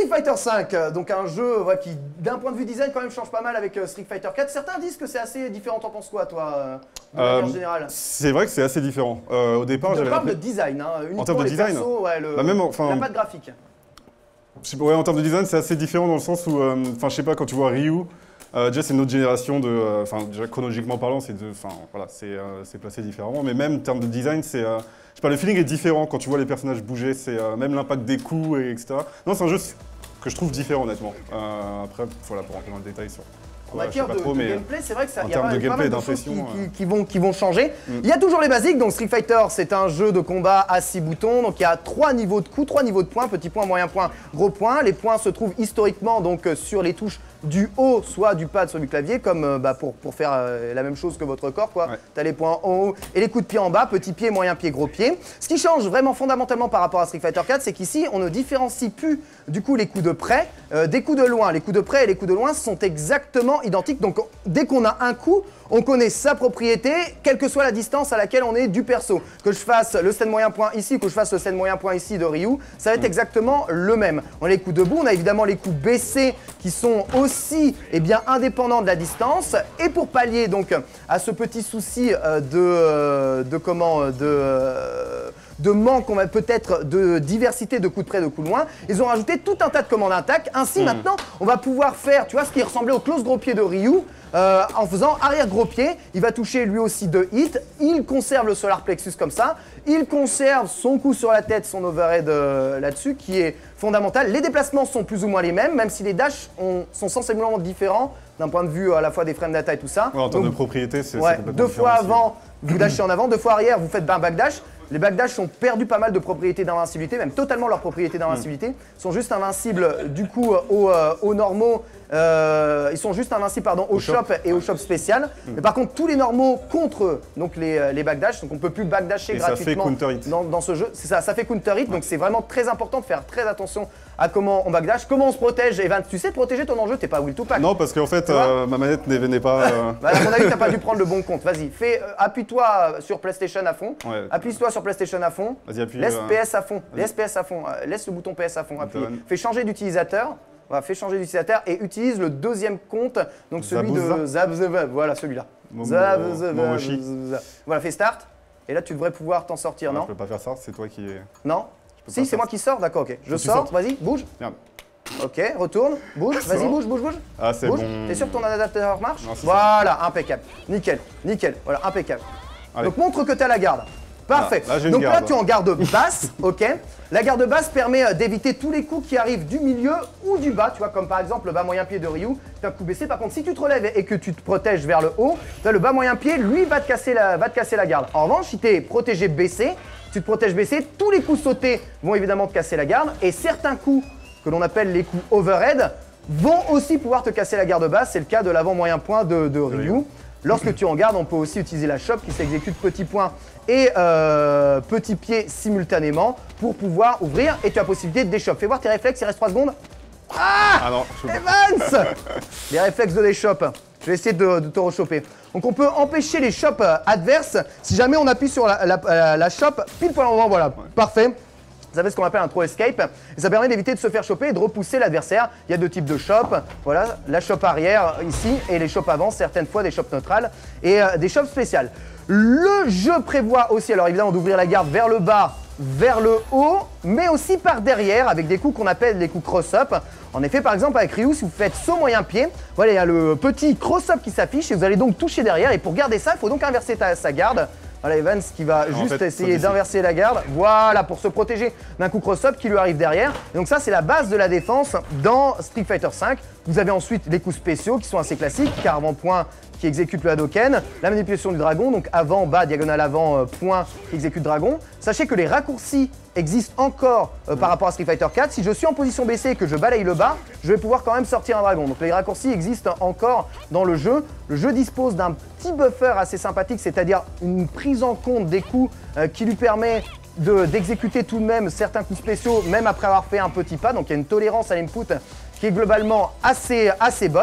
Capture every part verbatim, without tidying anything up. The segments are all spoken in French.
Street Fighter cinq, donc un jeu ouais, qui, d'un point de vue design, quand même change pas mal avec euh, Street Fighter quatre. Certains disent que c'est assez différent. T'en penses quoi, toi, euh, de euh, manière générale? C'est vrai que c'est assez différent. Euh, au départ, je j'avais. parle de design, hein, uniquement en termes de les design, persos, ouais, le, bah même, enfin, la patte graphique. Je sais pas, ouais, en termes de design, c'est assez différent dans le sens où, enfin, euh, je sais pas, quand tu vois Ryu, euh, déjà c'est une autre génération de, enfin, euh, déjà chronologiquement parlant, c'est, enfin, voilà, c'est, euh, c'est placé différemment. Mais même en termes de design, c'est, euh, je sais pas, le feeling est différent quand tu vois les personnages bouger, c'est euh, même l'impact des coups et etc. Non, c'est un jeu que je trouve différent honnêtement. Euh, après, voilà, pour rentrer dans le détail sur. En matière de, trop, de mais gameplay, c'est vrai que ça en y a pas, de pas mal de choses qui, qui, qui, vont, qui vont changer. Mm. Il y a toujours les basiques, donc Street Fighter, c'est un jeu de combat à six boutons. Donc il y a trois niveaux de coups, trois niveaux de points, petit point, moyen point, gros point. Les points se trouvent historiquement donc sur les touches du haut, soit du pad, soit du clavier, comme euh, bah, pour, pour faire euh, la même chose que votre corps, quoi. Ouais. Tu as les points en haut et les coups de pied en bas, petit pied, moyen pied, gros pied. Ce qui change vraiment fondamentalement par rapport à Street Fighter quatre, c'est qu'ici, on ne différencie plus du coup les coups de près euh, des coups de loin. Les coups de près et les coups de loin sont exactement identiques. Donc dès qu'on a un coup, on connaît sa propriété, quelle que soit la distance à laquelle on est du perso. Que je fasse le stand moyen point ici, que je fasse le stand moyen point ici de Ryu, ça va être exactement le même. On a les coups debout, on a évidemment les coups baissés qui sont aussi eh bien, indépendants de la distance. Et pour pallier donc à ce petit souci euh, de, euh, de comment de euh, de manque, on va peut-être de diversité de coups de près, de coups de loin, ils ont rajouté tout un tas de commandes attaques. Ainsi, mmh. maintenant, on va pouvoir faire, tu vois, ce qui ressemblait au close gros pied de Ryu, euh, en faisant arrière gros pied. Il va toucher lui aussi deux hits. Il conserve le solar plexus comme ça. Il conserve son coup sur la tête, son overhead euh, là-dessus, qui est fondamental. Les déplacements sont plus ou moins les mêmes, même si les dashs ont, sont sensiblement différents d'un point de vue à la fois des frames d'attaque et tout ça. Ouais, en termes de propriété, c'est ouais, complètement deux fois aussi. avant, vous dashez en avant, deux fois arrière, vous faites un backdash. Les backdash ont perdu pas mal de propriétés d'invincibilité, même totalement leur propriété d'invincibilité. Ils sont juste invincibles du coup aux, euh, aux normaux. Euh, ils sont juste invincibles pardon, au, au shop, shop et au shop spécial. Mm. Mais par contre, tous les normaux contre donc les, les backdash, donc on peut plus backdasher et gratuitement ça fait counter hit. Dans, dans ce jeu. C'est ça, ça fait counter hit, ouais. Donc c'est vraiment très important de faire très attention à comment on backdash, comment on se protège. Evan, tu sais protéger ton enjeu, t'es pas will to pack. Non, parce qu'en fait, euh, ma manette n'est pas. Euh... bah, à mon avis, t'as pas dû prendre le bon compte. Vas-y, fais, euh, appuie-toi sur PlayStation à fond. Ouais. Appuie-toi sur PlayStation à fond. Vas-y, appuie. Laisse euh... P S à fond. Laisse P S à fond. Euh, laisse le bouton P S à fond. Appuie. Fais changer d'utilisateur. Voilà, fais changer d'utilisateur et utilise le deuxième compte, donc celui Zabuza. de Zabzeva. Voilà, celui-là. Zabzeva. Voilà, fais start. Et là, tu devrais pouvoir t'en sortir, ouais, non? Je peux pas faire ça, c'est toi qui. Non? Si, c'est moi qui sors, d'accord, ok. Je sors, vas-y, bouge. Merde. Ok, retourne, bouge, vas-y, bouge, bouge, bouge. Ah, c'est bon. T'es sûr que ton adaptateur marche? Voilà, ça. Impeccable. Nickel, nickel, voilà, impeccable. Allez. Donc montre que tu as la garde. Parfait. Ah, là, donc garde. là, tu es en garde basse, ok. La garde basse permet d'éviter tous les coups qui arrivent du milieu ou du bas, tu vois, comme par exemple le bas moyen pied de Ryu, tu as un coup baissé. Par contre, si tu te relèves et que tu te protèges vers le haut, là, le bas moyen pied, lui, va te casser la, va te casser la garde. En revanche, si tu es protégé baissé, tu te protèges baissé, tous les coups sautés vont évidemment te casser la garde et certains coups que l'on appelle les coups overhead vont aussi pouvoir te casser la garde basse. C'est le cas de l'avant moyen point de, de Ryu. Lorsque tu en gardes, on peut aussi utiliser la chope qui s'exécute petit point et euh, petit pied simultanément pour pouvoir ouvrir et tu as la possibilité de déchop. Fais voir tes réflexes, il reste trois secondes. Ah, ah non, Evans. Les réflexes de déchop. Je vais essayer de, de te rechoper. Donc on peut empêcher les chops adverses si jamais on appuie sur la, la, la, la chope pile poil en moment. Voilà, ouais. Parfait. Vous avez ce qu'on appelle un throw escape et ça permet d'éviter de se faire choper et de repousser l'adversaire. Il y a deux types de chops, voilà, la chope arrière ici et les chopes avant, certaines fois des chopes neutrales et euh, des chopes spéciales. Le jeu prévoit aussi, alors évidemment, d'ouvrir la garde vers le bas, vers le haut, mais aussi par derrière avec des coups qu'on appelle les coups cross-up. En effet, par exemple, avec Ryu, si vous faites saut moyen pied, voilà, il y a le petit cross-up qui s'affiche et vous allez donc toucher derrière. Et pour garder ça, il faut donc inverser ta, sa garde. Voilà Evans qui va en juste fait, essayer d'inverser la garde, voilà, pour se protéger d'un coup cross-up qui lui arrive derrière. Et donc ça, c'est la base de la défense dans Street Fighter cinq. Vous avez ensuite les coups spéciaux qui sont assez classiques, car avant-point qui exécute le Hadoken, la manipulation du dragon, donc avant, bas, diagonale avant, euh, point qui exécute dragon. Sachez que les raccourcis existent encore euh, par rapport à Street Fighter quatre. Si je suis en position baissée et que je balaye le bas, je vais pouvoir quand même sortir un dragon. Donc les raccourcis existent encore dans le jeu. Le jeu dispose d'un petit buffer assez sympathique, c'est-à-dire une prise en compte des coups euh, qui lui permet d'exécuter de, tout de même certains coups spéciaux, même après avoir fait un petit pas. Donc il y a une tolérance à l'input qui est globalement assez, assez bonne.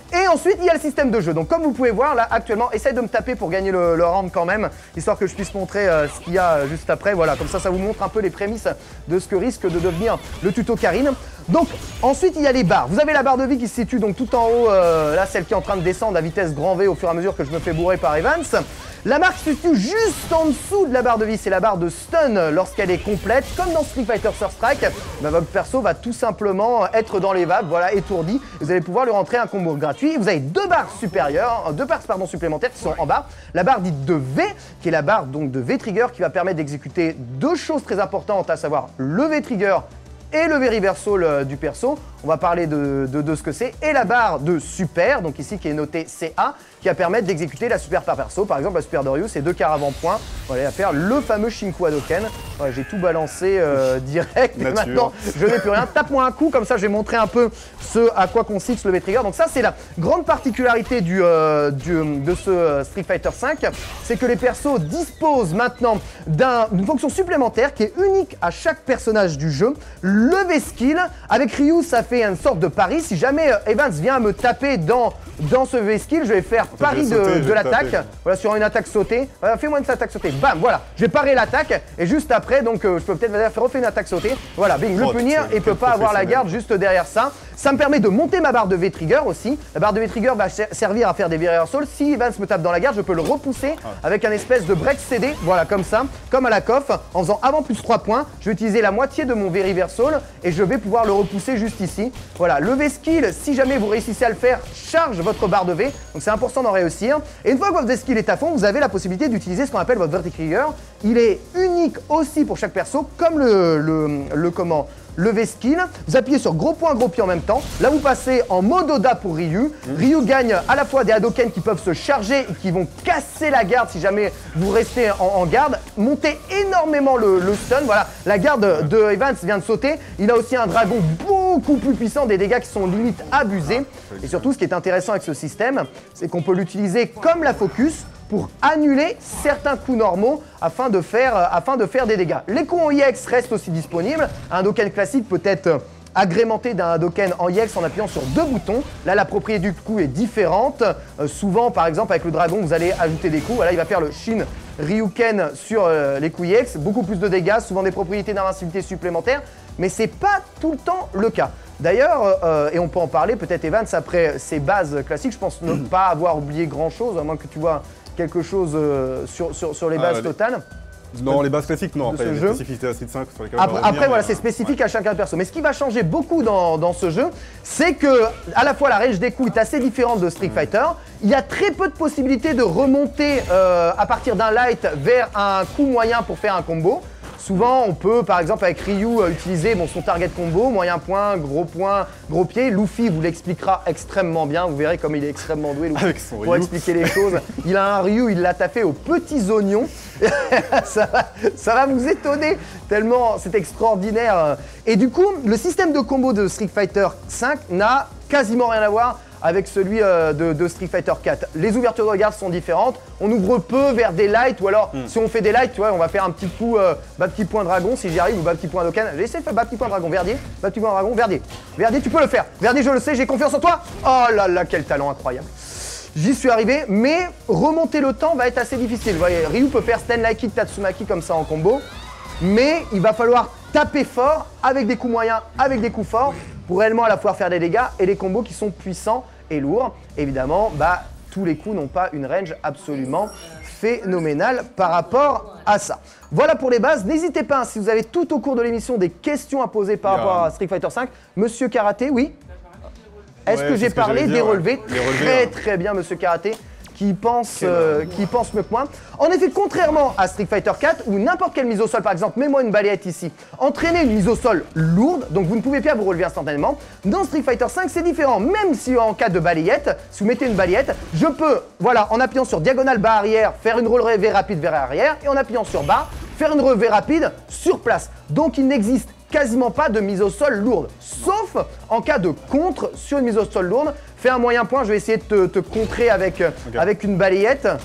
Et ensuite, il y a le système de jeu. Donc comme vous pouvez voir, là, actuellement, essaye de me taper pour gagner le, le round quand même, histoire que je puisse montrer euh, ce qu'il y a juste après. Voilà, comme ça, ça vous montre un peu les prémices de ce que risque de devenir le tuto Karine. Donc ensuite, il y a les barres. Vous avez la barre de vie qui se situe donc tout en haut, euh, là, celle qui est en train de descendre à vitesse grand V au fur et à mesure que je me fais bourrer par Evans. La barre qui se situe juste en dessous de la barre de vie, c'est la barre de stun lorsqu'elle est complète. Comme dans Street Fighter Third Strike, bah, votre perso va tout simplement être dans les vapes, voilà, étourdi. Vous allez pouvoir lui rentrer un combo gratuit. Vous avez deux barres supérieures, deux barres pardon, supplémentaires qui sont en bas. La barre dite de V, qui est la barre donc de V-Trigger, qui va permettre d'exécuter deux choses très importantes, à savoir le V-Trigger et le V-Reversal euh, du perso. On va parler de, de, de ce que c'est. Et la barre de super, donc ici qui est notée C A, qui va permettre d'exécuter la super par perso. Par exemple, la super de Ryu, c'est deux quarts avant-point. Voilà, il va faire le fameux Shinku Hadoken. Voilà, j'ai tout balancé euh, direct. Et maintenant, je n'ai plus rien. Tape-moi un coup, comme ça, je vais montrer un peu ce à quoi consiste le V-Trigger. Donc ça, c'est la grande particularité du, euh, du, de ce Street Fighter cinq. C'est que les persos disposent maintenant d'une fonction supplémentaire qui est unique à chaque personnage du jeu. Le V-Skill. Avec Ryu, ça fait une sorte de pari. Si jamais euh, Evans vient me taper dans, dans ce V-Skill, je vais faire Attends, pari je vais sauter, de, je de vais l'attaque. taper. Voilà, sur une attaque sautée. Voilà, fais-moi une attaque sautée. Bam, voilà. Je vais parer l'attaque. Et juste après, donc, euh, je peux peut-être faire refaire une attaque sautée. Voilà, bing, Oh, le punir. putain, Et il peut quel pas avoir la professionnel. garde juste derrière ça. Ça me permet de monter ma barre de V-Trigger aussi. La barre de V-Trigger va ser- servir à faire des V-Reversals. Si Evans me tape dans la garde, je peux le repousser avec un espèce de break C D. Voilà, comme ça. Comme à la C O F. En faisant avant plus trois points. Je vais utiliser la moitié de mon V-Reversal. Et je vais pouvoir le repousser juste ici. Voilà, le V-Skill, si jamais vous réussissez à le faire, charge votre barre de V. Donc c'est important d'en réussir. Et une fois que votre V-Skill est à fond, vous avez la possibilité d'utiliser ce qu'on appelle votre V-Trigger. Il est unique aussi pour chaque perso, comme le, le, le comment le V-Skill. Vous appuyez sur gros point, gros pied en même temps. Là, vous passez en mode Oda pour Ryu. Ryu gagne à la fois des Hadoken qui peuvent se charger et qui vont casser la garde si jamais vous restez en, en garde. Monter énormément le, le stun. Voilà, la garde de Evans vient de sauter. Il a aussi un dragon beaucoup plus puissant, des dégâts qui sont limite abusés. Et surtout, ce qui est intéressant avec ce système, c'est qu'on peut l'utiliser comme la focus pour annuler certains coups normaux afin de faire, euh, afin de faire des dégâts. Les coups en I X restent aussi disponibles. Un Hadoken classique peut être euh, agrémenté d'un Hadoken en I X en appuyant sur deux boutons. Là, la propriété du coup est différente. Euh, souvent, par exemple, avec le dragon, vous allez ajouter des coups. Voilà, il va faire le Shin Ryuken sur euh, les coups I X. Beaucoup plus de dégâts, souvent des propriétés d'invincibilité supplémentaires. Mais c'est pas tout le temps le cas. D'ailleurs, euh, et on peut en parler, peut-être Evans, après ces bases classiques, je pense ne pas avoir oublié grand-chose, à moins que tu vois quelque chose euh, sur, sur, sur les Ah, bases les- totales. Non, les bases classiques, non. de Après, ce il y a jeu. des spécificités à Street cinq sur lesquelles on Après, va revenir, après, voilà, mais, c'est euh, spécifique ouais. à chacun de perso. Mais ce qui va changer beaucoup dans, dans ce jeu, c'est que à la fois la range des coups est assez différente de Street Fighter. Il y a très peu de possibilités de remonter euh, à partir d'un light vers un coup moyen pour faire un combo. Souvent, on peut, par exemple, avec Ryu, euh, utiliser bon, son target combo, moyen point, gros point, gros pied. Luffy vous l'expliquera extrêmement bien. Vous verrez comme il est extrêmement doué, Luffy, Avec son pour Ryu. expliquer les choses. Il a un Ryu, il l'a taffé aux petits oignons. ça, va, ça va vous étonner, tellement c'est extraordinaire. Et du coup, le système de combo de Street Fighter cinq n'a quasiment rien à voir avec celui euh, de, de Street Fighter quatre. Les ouvertures de garde sont différentes. On ouvre peu vers des lights, ou alors si on fait des lights, tu vois, on va faire un petit coup euh, bas petit point dragon si j'y arrive, ou bas petit point Hadoken. J'ai essayé de faire bas petit point dragon. Verdier, bas petit point dragon, Verdier. Verdier, tu peux le faire. Verdier, je le sais, j'ai confiance en toi. Oh là là, quel talent incroyable. J'y suis arrivé, mais remonter le temps va être assez difficile. Vous voyez, Ryu peut faire Sten Like It Tatsumaki comme ça en combo, mais il va falloir taper fort avec des coups moyens, avec des coups forts, pour réellement à la fois faire des dégâts et des combos qui sont puissants et lourds. Évidemment, bah, tous les coups n'ont pas une range absolument phénoménale par rapport à ça. Voilà pour les bases. N'hésitez pas, hein, si vous avez tout au cours de l'émission des questions à poser par Il y a rapport un- à Street Fighter cinq. Monsieur Karaté, oui? Est-ce Ouais, que c'est j'ai ce que parlé j'allais des dire, ouais. relevés? Les relevés, Très hein. très bien, Monsieur Karaté, qui pense, Quel euh, homme. qui pense mieux que moi. En effet, contrairement à Street Fighter quatre, où n'importe quelle mise au sol, par exemple, mets-moi une balayette ici, entraîner une mise au sol lourde, donc vous ne pouvez pas vous relever instantanément. Dans Street Fighter cinq, c'est différent. Même si en cas de balayette, si vous mettez une balayette, je peux, voilà, en appuyant sur diagonale bas arrière, faire une relevée rapide vers arrière, et en appuyant sur bas, faire une relevée rapide sur place. Donc il n'existe quasiment pas de mise au sol lourde, sauf en cas de contre sur une mise au sol lourde. Fais un moyen point, je vais essayer de te, te contrer avec, Ok. avec une balayette.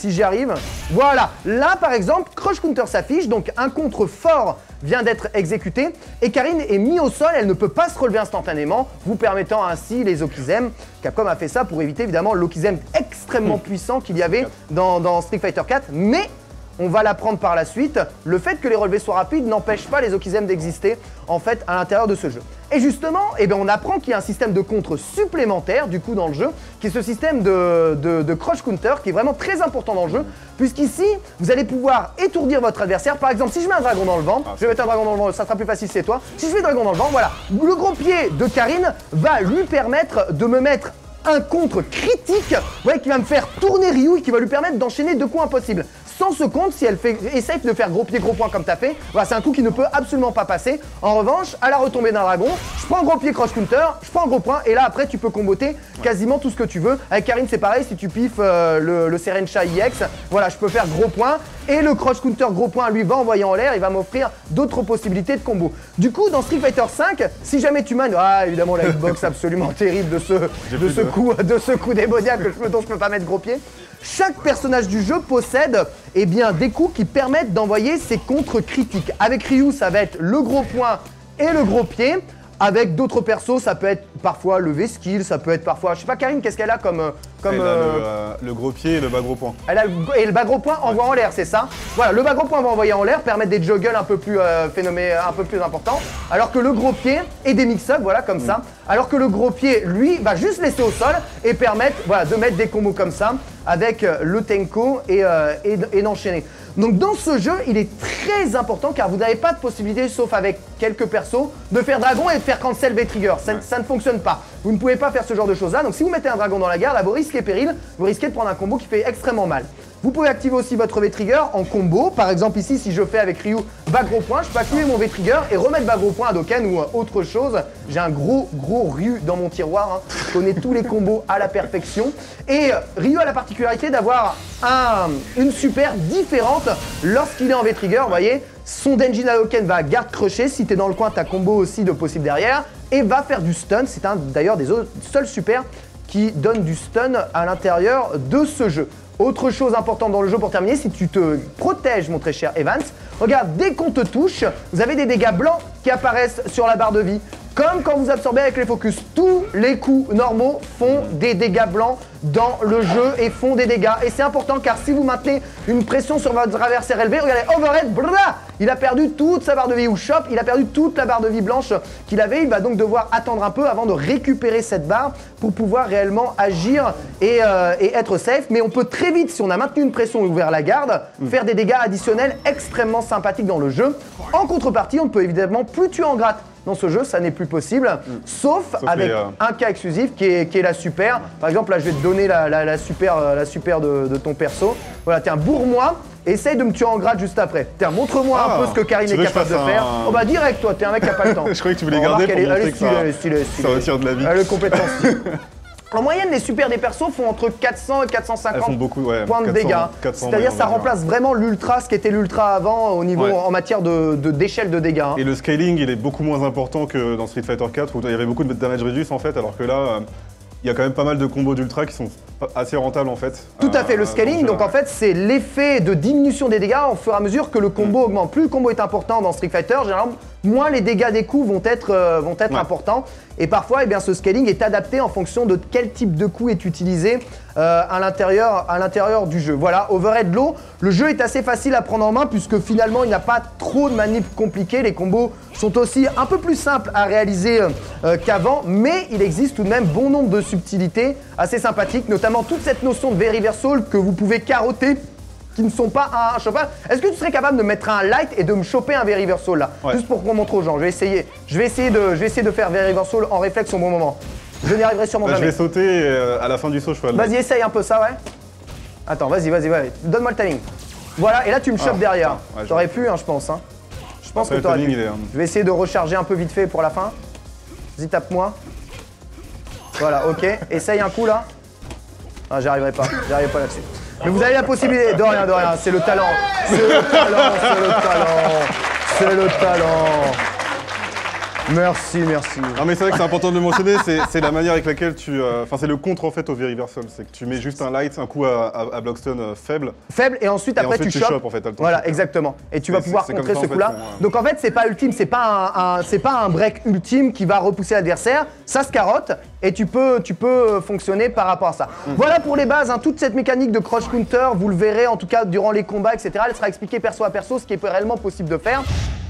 si j'y arrive. Voilà, là par exemple, Crush Counter s'affiche, donc un contre fort vient d'être exécuté et Karine est mise au sol, elle ne peut pas se relever instantanément, vous permettant ainsi les Okizem. Capcom a fait ça pour éviter évidemment l'Okizem extrêmement puissant qu'il y avait dans, dans Street Fighter quatre, mais on va l'apprendre par la suite, le fait que les relevés soient rapides n'empêche pas les Okizem d'exister en fait à l'intérieur de ce jeu. Et justement, eh bien, on apprend qu'il y a un système de contre supplémentaire du coup dans le jeu, qui est ce système de, de, de Crush Counter qui est vraiment très important dans le jeu, puisqu'ici, vous allez pouvoir étourdir votre adversaire. Par exemple, si je mets un dragon dans le vent, ah, je vais mettre un dragon dans le vent, ça sera plus facile c'est toi. Si je mets un dragon dans le vent, voilà, le gros pied de Karine va lui permettre de me mettre un contre critique, vous voyez, qui va me faire tourner Ryu et qui va lui permettre d'enchaîner deux coups impossibles. Sans ce compte, si elle fait, essaye de faire gros pied, gros point comme t'as fait, voilà, c'est un coup qui ne peut absolument pas passer. En revanche, à la retombée d'un dragon, je prends un gros pied Crush Counter, je prends un gros point, et là après tu peux comboter quasiment tout ce que tu veux. Avec Karine c'est pareil, si tu piffes euh, le, le Serencha I X, voilà, je peux faire gros point, et le Crush Counter gros point lui va envoyer en l'air, il va m'offrir d'autres possibilités de combo. Du coup, dans Street Fighter cinq, si jamais tu mènes, ah évidemment la hitbox absolument terrible de ce, de ce coup, de ce coup démoniaque que je peux, dont je peux pas mettre gros pied. Chaque personnage du jeu possède eh bien, des coups qui permettent d'envoyer ses contres critiques. Avec Ryu, ça va être le gros point et le gros pied. Avec d'autres persos, ça peut être parfois le V-skill, ça peut être parfois... Je sais pas, Karine, qu'est-ce qu'elle a comme... comme elle a euh... le, euh, le gros pied et le bas gros point. Elle a le, et le bas gros point envoie ouais. en l'air, c'est ça? Voilà, le bas gros point va envoyer en l'air, permettre des juggles un peu plus euh, phénomé, un peu plus importants. Alors que le gros pied et des mix-up, voilà, comme mmh. ça. Alors que le gros pied, lui, va juste laisser au sol et permettre voilà, de mettre des combos comme ça avec euh, le Tenko et, euh, et, et d'enchaîner. Donc dans ce jeu, il est très important car vous n'avez pas de possibilité, sauf avec quelques persos, de faire dragon et de faire cancel V-trigger. Ça, ouais. ça ne fonctionne pas. Vous ne pouvez pas faire ce genre de choses là. Donc si vous mettez un dragon dans la garde, à vos risques et périls, vous risquez de prendre un combo qui fait extrêmement mal. Vous pouvez activer aussi votre V-trigger en combo. Par exemple ici, si je fais avec Ryu bas gros point, je peux activer mon V-trigger et remettre bas gros point à Dokkan ou autre chose. J'ai un gros gros Ryu dans mon tiroir. Hein. Je connais tous les combos à la perfection. Et Ryu a la particularité d'avoir un, une super différente lorsqu'il est en V-trigger. Vous voyez, son Denjin Hadouken va garde crusher. Si tu es dans le coin, tu as combo aussi de possible derrière. Et va faire du stun. C'est un d'ailleurs des seuls super qui donne du stun à l'intérieur de ce jeu. Autre chose importante dans le jeu pour terminer, si tu te protèges mon très cher Evans, regarde, dès qu'on te touche, vous avez des dégâts blancs qui apparaissent sur la barre de vie. Comme quand vous absorbez avec les focus, tous les coups normaux font des dégâts blancs dans le jeu et font des dégâts. Et c'est important car si vous maintenez une pression sur votre adversaire élevée, regardez, overhead, brrr, il a perdu toute sa barre de vie, ou Chop, il a perdu toute la barre de vie blanche qu'il avait. Il va donc devoir attendre un peu avant de récupérer cette barre pour pouvoir réellement agir et, euh, et être safe. Mais on peut très vite, si on a maintenu une pression et ouvert la garde, mmh. faire des dégâts additionnels extrêmement sympathiques dans le jeu. En contrepartie, on ne peut évidemment plus tuer en gratte. Dans ce jeu, ça n'est plus possible, mmh. sauf, sauf avec les, euh... un cas exclusif qui est, qui est la super. Par exemple, là, je vais te donner la, la, la super, la super de, de ton perso. Voilà, tiens, bourre-moi, essaye de me tuer en grade juste après. Tiens, montre-moi ah, un peu ce que Karine est capable de faire. Un... Oh bah direct, toi, t'es un mec qui n'a pas le temps. Je croyais que tu voulais bon, garder pour montrer est, que stylé, ça, stylé, stylé. ça retire de la vie. Elle est complètement stylée. En moyenne, les super des persos font entre quatre cents et quatre cent cinquante beaucoup, ouais, points de dégâts. C'est-à-dire ça remplace vraiment l'ultra, ce qui était l'ultra avant au niveau ouais. en matière de, de, d'échelle de dégâts. Hein. Et le scaling, il est beaucoup moins important que dans Street Fighter quatre où il y avait beaucoup de damage reduce en fait, alors que là, euh, il y a quand même pas mal de combos d'ultra qui sont assez rentables en fait. Tout à fait, le scaling, donc en fait c'est l'effet de diminution des dégâts au fur et à mesure que le combo mmh. augmente. Plus le combo est important dans Street Fighter, généralement, moins les dégâts des coups vont être, euh, vont être ouais. importants. Et parfois, eh bien, ce scaling est adapté en fonction de quel type de coup est utilisé euh, à l'intérieur à l'intérieur du jeu. Voilà, Overhead Low, le jeu est assez facile à prendre en main puisque finalement, il n'y a pas trop de manips compliquées. Les combos sont aussi un peu plus simples à réaliser euh, qu'avant, mais il existe tout de même bon nombre de subtilités assez sympathiques, notamment toute cette notion de V-Reversal que vous pouvez carotter, qui ne sont pas un chopin. Est-ce que tu serais capable de mettre un light et de me choper un V-Reversal là ouais. Juste pour qu'on montre aux gens. Je vais essayer. Je vais essayer de, je vais essayer de faire V-Reversal en réflexe au bon moment. Je n'y arriverai sûrement bah, jamais. Je vais sauter et euh, à la fin du saut, je ferai le Vas-y, essaye un peu ça, ouais. Attends, vas-y, vas-y, vas-y. Donne-moi le timing. Voilà, et là tu me chopes ah, derrière. Ouais, T'aurais pu, hein, je pense. Hein. Je pense Après, que t'aurais pu. Est, hein. Je vais essayer de recharger un peu vite fait pour la fin. Vas-y, tape-moi. Voilà, ok. Essaye un coup là. Ah, j'y arriverai pas. J'y arriverai pas là-dessus. Mais vous avez la possibilité, de rien, de rien, c'est le talent, c'est le talent, c'est le talent, c'est le talent. Merci, merci. Non mais c'est vrai que c'est important de le mentionner, c'est la manière avec laquelle tu... Enfin euh, c'est le contre en fait au V-Reversal, c'est que tu mets juste un light, un coup à, à, à Blockstone euh, faible. Faible et ensuite et après ensuite, tu, tu chopes. chopes en fait, voilà, choper. exactement. Et tu vas pouvoir contrer ce coup-là. En fait, Donc en fait c'est pas ultime, c'est pas un, un c'est pas un break ultime qui va repousser l'adversaire, ça se carotte et tu peux, tu peux fonctionner par rapport à ça. Mmh. Voilà pour les bases, hein, toute cette mécanique de crouch counter, vous le verrez en tout cas durant les combats, et cetera. Elle sera expliquée perso à perso, ce qui est réellement possible de faire.